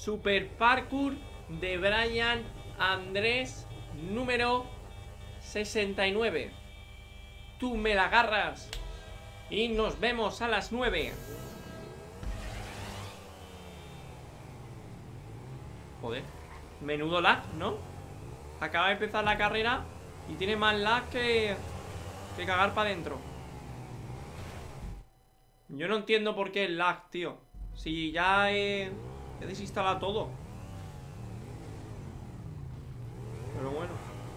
Super Parkour de Brian Andrés número 69. Tú me la agarras. Y nos vemos a las 9. Joder, menudo lag, ¿no? Acaba de empezar la carrera y tiene más lag que cagar para adentro. Yo no entiendo por qué el lag, tío. Si ya he desinstalado todo. Pero bueno.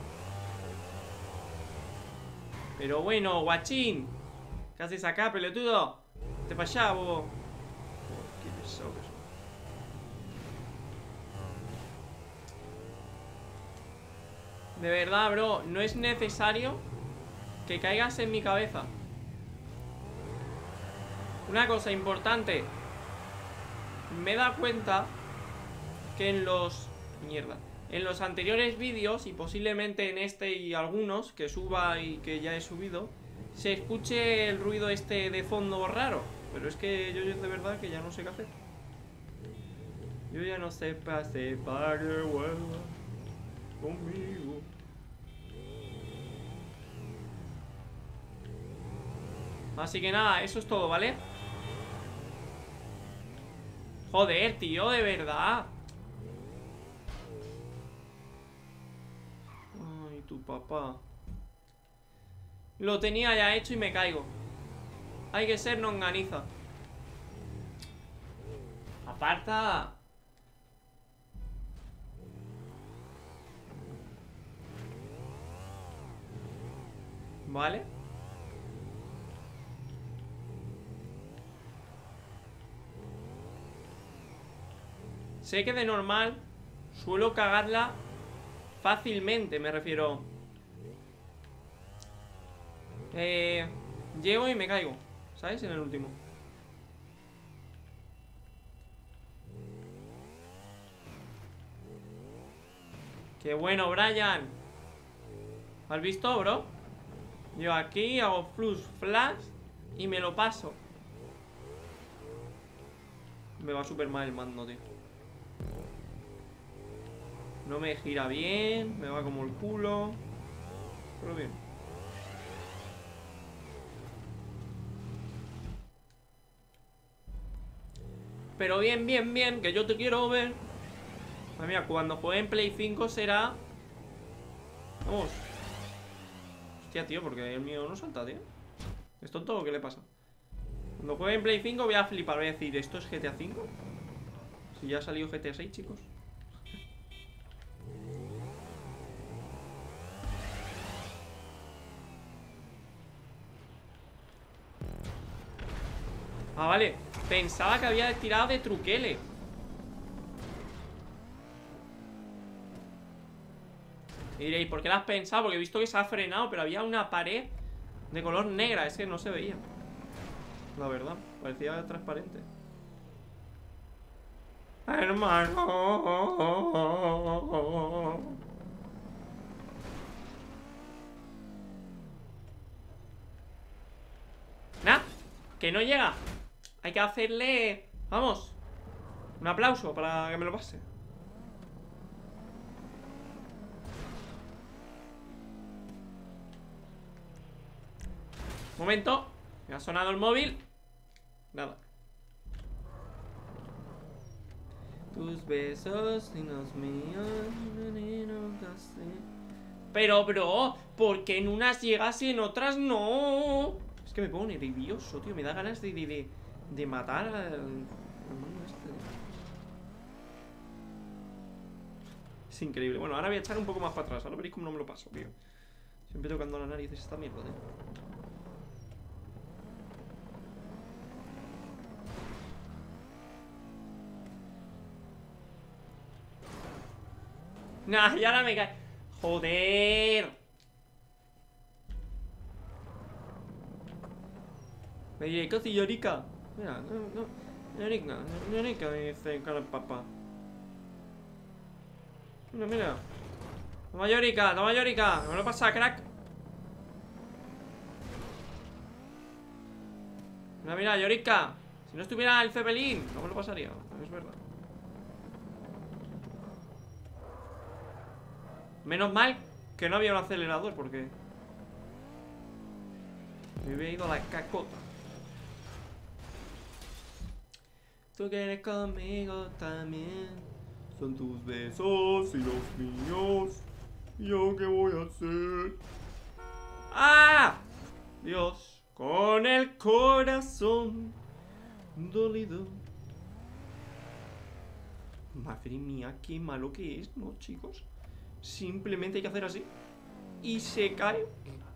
Pero bueno, guachín. ¿Qué haces acá, pelotudo? Te para allá, bobo. Qué pesado que soy. De verdad, bro, no es necesario que caigas en mi cabeza. Una cosa importante. Me he dado cuenta que en los... Mierda. En los anteriores vídeos, y posiblemente en este y algunos que suba y que ya he subido, se escuche el ruido este de fondo raro. Pero es que yo de verdad que ya no sé qué hacer. Yo ya no sé para que vuelva conmigo. Así que nada, eso es todo, ¿vale? Joder, tío, de verdad. Ay, tu papá. Lo tenía ya hecho y me caigo. Hay que ser longaniza. Aparta. Vale. Sé que de normal suelo cagarla fácilmente, me refiero. Llego y me caigo, ¿sabes? En el último. ¡Qué bueno, Brian! ¿Has visto, bro? Yo aquí hago flash y me lo paso. Me va súper mal el mando, tío. No me gira bien, me va como el culo. Pero bien. Pero bien, bien, bien, que yo te quiero ver. Pues mira, cuando juegue en Play 5 será... Vamos. Hostia, tío, porque el mío no salta, tío. ¿Es tonto o qué le pasa? Cuando juegue en Play 5 voy a flipar. Voy a decir, ¿esto es GTA 5? Si ya ha salido GTA 6, chicos. Ah, vale. Pensaba que había tirado de truquele. Y diréis, ¿por qué lo has pensado? Porque he visto que se ha frenado, pero había una pared de color negra. Es que no se veía. La verdad, parecía transparente. Hermano. Nah, que no llega. Hay que hacerle... Vamos. Un aplauso para que me lo pase. Momento. Me ha sonado el móvil. Nada. Tus besos y los míos. Pero, bro, ¿por qué en unas llegas y en otras no? Es que me pongo nervioso, tío. Me da ganas de matar al mono este. Es increíble. Bueno, ahora voy a echar un poco más para atrás. Ahora veréis cómo no me lo paso, tío. Siempre tocando la nariz esta mierda, tío. Nah, y ahora me cae. Joder. Me diré, ¿qué hace Yorica? Mira, no. Yorica me dice cara el papá. Mira, mira. Toma Yorica, toma Yorica. ¿No me lo pasa, crack? Mira, mira, Yorica. Si no estuviera el Zeppelin, no me lo pasaría. Es verdad. Menos mal que no había un acelerador, porque me hubiera ido a la cacota. Tú quieres conmigo también. Son tus besos y los míos. ¿Yo qué voy a hacer? ¡Ah! Dios, con el corazón dolido. Madre mía, qué malo que es, ¿no, chicos? Simplemente hay que hacer así y se cae.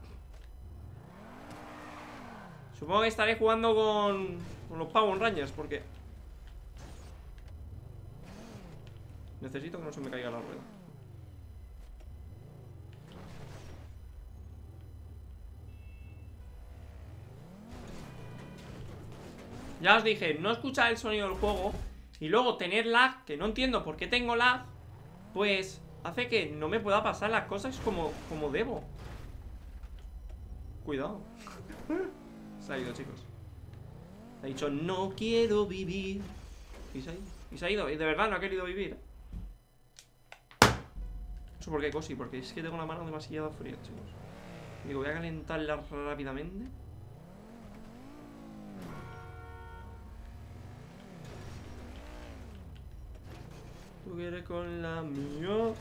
Supongo que estaré jugando con los Power Rangers, porque necesito que no se me caiga la rueda. Ya os dije, no escuchar el sonido del juego y luego tener lag, que no entiendo por qué tengo lag, pues hace que no me pueda pasar las cosas como debo. Cuidado. Se ha ido, chicos. Ha dicho, no quiero vivir. Y se ha ido. Y se ha ido. Y de verdad no ha querido vivir. ¿Eso por qué, Cosi? Porque es que tengo la mano demasiado fría, chicos. Digo, voy a calentarla rápidamente. Tú quieres con la mía.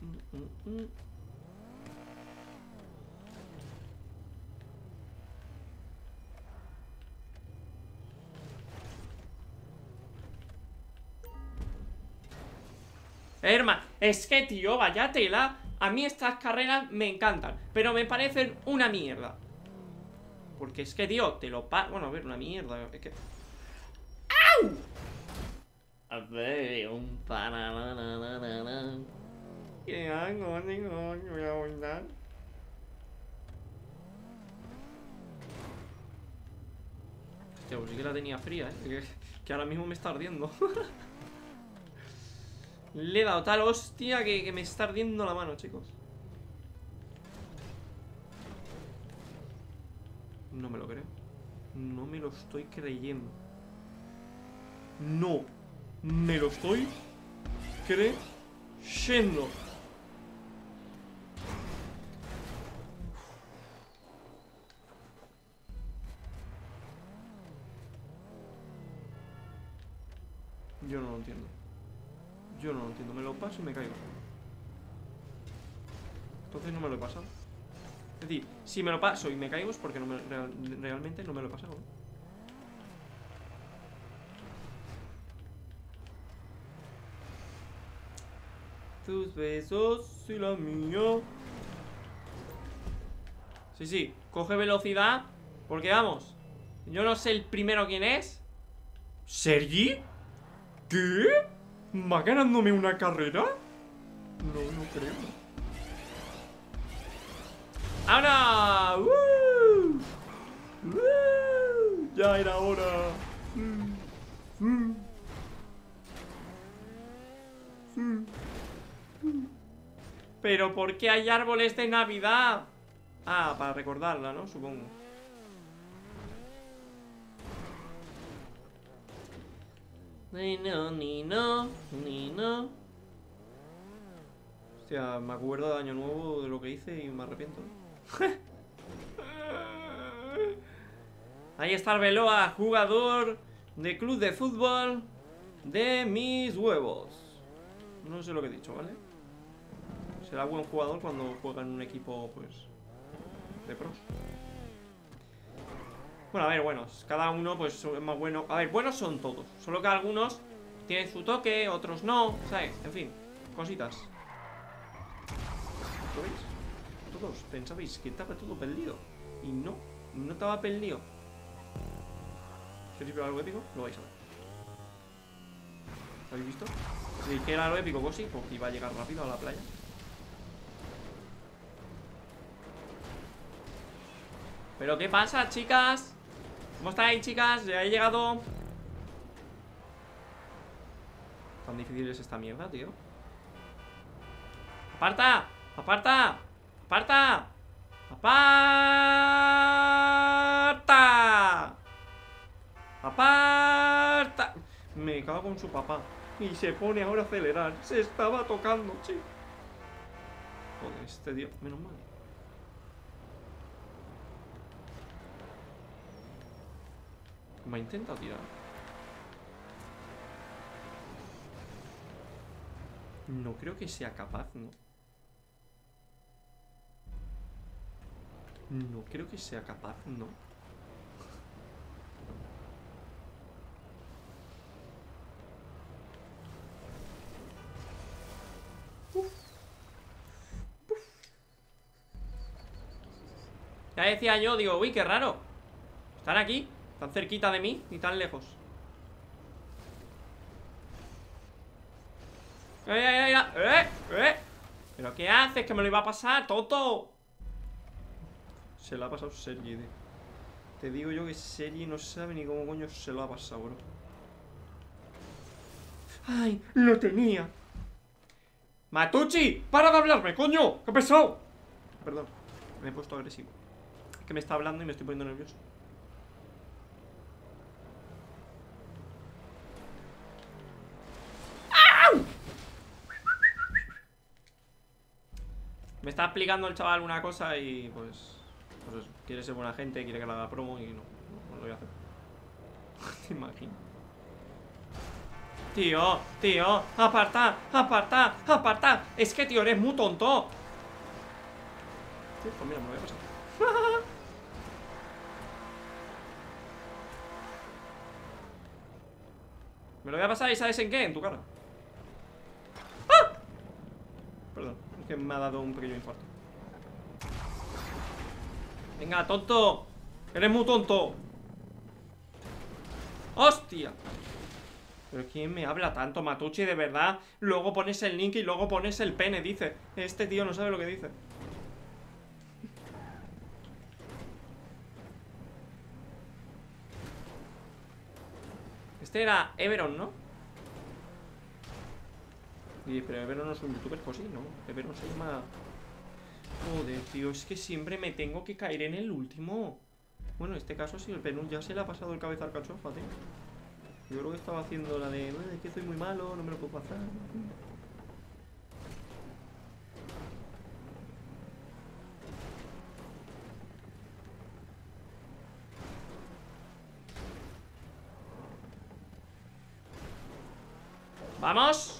Hermano, es que, tío, vaya tela. A mí estas carreras me encantan, pero me parecen una mierda. Porque es que, tío, te lo pa... Bueno, a ver, una mierda. Es que... ¡Au! A ver, un pananana. ¿Qué hago? Digo, yo voy a bailar. Hostia, pues sí que la tenía fría, que ahora mismo me está ardiendo. Le he dado tal hostia que me está ardiendo la mano, chicos. No me lo creo. No me lo estoy creyendo. No me lo estoy creyendo. Yo no lo entiendo. Yo no lo entiendo, me lo paso y me caigo. Entonces no me lo he pasado. Es decir, si me lo paso y me caigo es porque realmente no me lo he pasado, ¿eh? Tus besos y la mía. Sí, sí, coge velocidad. Porque vamos, yo no sé el primero quién es. ¿Sergi? ¿Qué? ¿Va ganándome una carrera? No, no creo. ¡Ahora! Ya era hora. Pero ¿por qué hay árboles de Navidad? Ah, para recordarla, ¿no? Supongo. Ni no. Hostia, me acuerdo de Año Nuevo de lo que hice y me arrepiento. Ahí está Arbeloa, jugador de club de fútbol de mis huevos. No sé lo que he dicho, ¿vale? Será buen jugador cuando juega en un equipo, pues, de pros. Bueno, a ver, buenos. Cada uno, pues, es más bueno. A ver, buenos son todos. Solo que algunos tienen su toque, otros no, ¿sabes? En fin, cositas. ¿Lo veis? Todos pensabais que estaba todo perdido. Y no, no estaba perdido. ¿Queréis ver algo épico? Lo vais a ver. ¿Habéis visto? Si que era lo épico, pues sí, porque iba a llegar rápido a la playa. ¿Pero qué pasa, chicas? ¿Cómo estáis, chicas? ¿Ya he llegado? ¿Tan difícil es esta mierda, tío? ¡Aparta! ¡Aparta! ¡Aparta! ¡Aparta! ¡Aparta! Me cago en su papá. Y se pone ahora a acelerar. Se estaba tocando, chico. Joder, este tío, menos mal. Me ha intentado tirar. No creo que sea capaz, ¿no? No creo que sea capaz, ¿no? Ya decía yo, digo, uy, qué raro. Están aquí, tan cerquita de mí y tan lejos. ¿Pero qué haces? Que me lo iba a pasar, tonto. Se lo ha pasado Sergi, tío. Te digo yo que Sergi no sabe ni cómo coño se lo ha pasado, bro. ¡Ay! ¡Lo tenía! ¡Matucci! ¡Para de hablarme, coño! ¡Qué pesado! Perdón, me he puesto agresivo. Es que me está hablando y me estoy poniendo nervioso. ¡Au! Me está explicando el chaval una cosa y pues eso, quiere ser buena gente, quiere que le haga promo y no lo voy a hacer. ¿Te imaginas? Tío, aparta, aparta, aparta. Es que, tío, eres muy tonto. Pues mira, me lo voy a pasar. Me lo voy a pasar y ¿sabes en qué? En tu cara. ¡Ah! Perdón, es que me ha dado un pequeño infarto. Venga, tonto. Eres muy tonto. ¡Hostia! ¿Pero quién me habla tanto, Matucci, de verdad? Luego pones el link y luego pones el pene, dice. Este tío no sabe lo que dice. Este era Everon, ¿no? Pero Everon no es un youtuber, pues sí, ¿no? Everon se llama... Joder, tío, es que siempre me tengo que caer en el último. Bueno, en este caso sí, el Penú ya se le ha pasado el cabeza al cachofa, tío. Yo creo que estaba haciendo la de... es que soy muy malo, no me lo puedo pasar. ¡Vamos!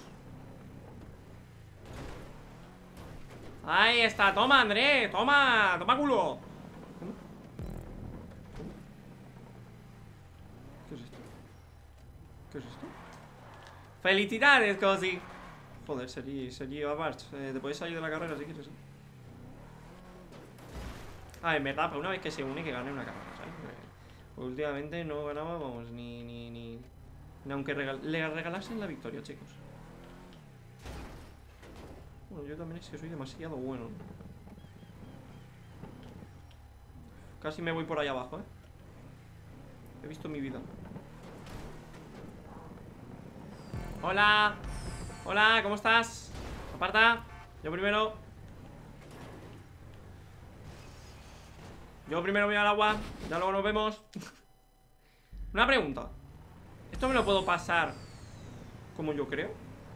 Ahí está, toma, André, toma, toma culo. ¿Qué es esto? ¿Qué es esto? ¡Felicidades, Cosi! Joder, Sergi Abarch, te puedes salir de la carrera si quieres. Ah, en verdad, para una vez que se une, que gane una carrera, ¿sabes? Últimamente no ganábamos ni aunque le regalasen la victoria, chicos. Bueno, yo también es que soy demasiado bueno. Casi me voy por ahí abajo, He visto mi vida. Hola. Hola, ¿cómo estás? Aparta. Yo primero. Yo primero voy al agua. Ya luego nos vemos. Una pregunta. ¿Esto me lo puedo pasar como yo creo?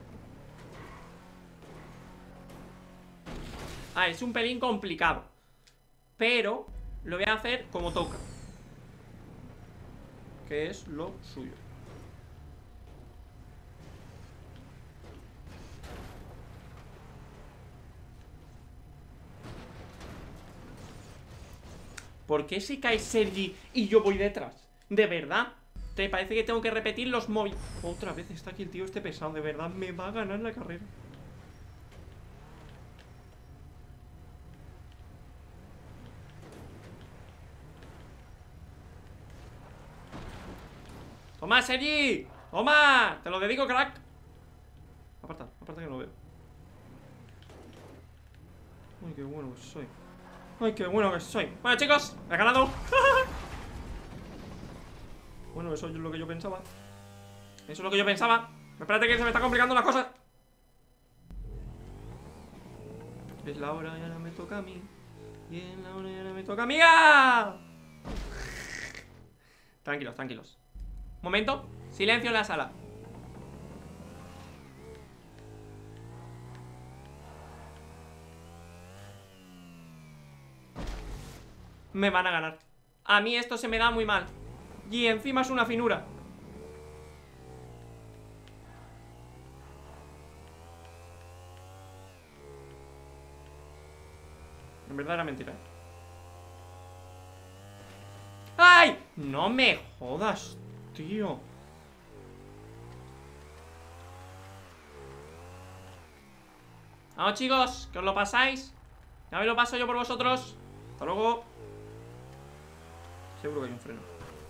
Ah, es un pelín complicado, pero lo voy a hacer como toca, que es lo suyo. ¿Por qué se cae Sergi y yo voy detrás? ¿De verdad? ¿Te parece que tengo que repetir los móviles? Otra vez está aquí el tío este pesado. De verdad me va a ganar la carrera. ¡Toma, Sergi! ¡Toma! Te lo dedico, crack. Aparta, aparta que no lo veo. Ay, qué bueno que soy. Ay, qué bueno que soy. Bueno, chicos, he ganado. Bueno, eso es lo que yo pensaba. Eso es lo que yo pensaba. Espérate que se me está complicando las cosas. Es la hora y ahora me toca a mí. Y en la hora y ahora me toca a mí. ¡Ah! Tranquilos, tranquilos. Momento, silencio en la sala. me van a ganar. A mí esto se me da muy mal. Y encima es una finura. En verdad era mentira, ¿eh? ¡Ay! No me jodas, tío. Vamos, chicos, que os lo pasáis. Ya me lo paso yo por vosotros. Hasta luego. Seguro que hay un freno.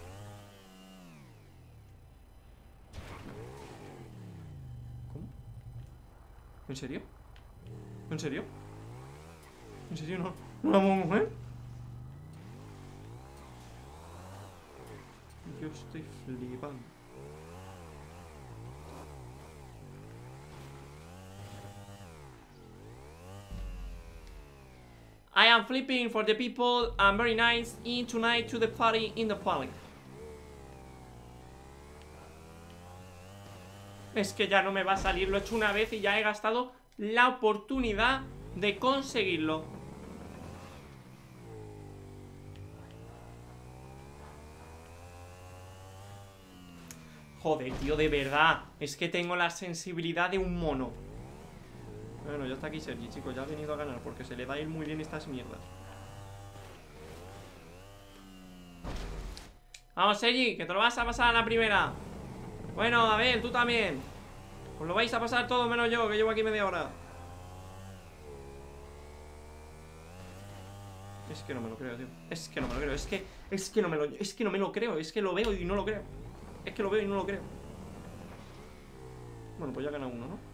¿Cómo? ¿En serio? ¿En serio? ¿En serio no? ¿No la podemos mover? Yo estoy flipando. I am flipping for the people. I'm very nice in tonight to the party in the party. Es que ya no me va a salir. Lo he hecho una vez y ya he gastado la oportunidad de conseguirlo. Joder, tío, de verdad. Es que tengo la sensibilidad de un mono. Bueno, ya está aquí Sergi, chicos. Ya ha venido a ganar porque se le va a ir muy bien estas mierdas. Vamos, Sergi, que te lo vas a pasar a la primera. Bueno, a ver, tú también. Os lo vais a pasar todo menos yo, que llevo aquí media hora. Es que no me lo creo, tío. Es que no me lo creo. Es que no me lo creo. Es que lo veo y no lo creo. Es que lo veo y no lo creo. Bueno, pues ya gana uno, ¿no?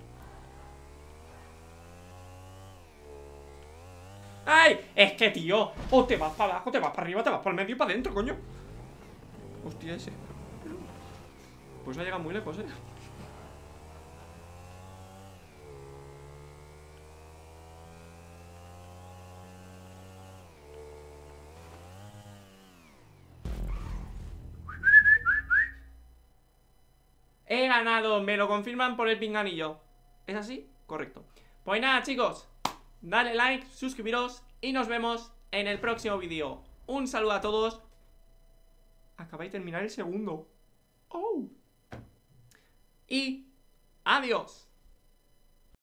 ¡Ay! Es que, tío, o te vas para abajo, te vas para arriba, te vas para el medio y para adentro, coño. Hostia, ese. Pues ha llegado muy lejos, ¿eh? He ganado, me lo confirman por el pinganillo. ¿Es así? Correcto. Pues nada, chicos, dale like, suscribiros y nos vemos en el próximo vídeo. Un saludo a todos. Acabáis de terminar el segundo. ¡Oh! Y adiós.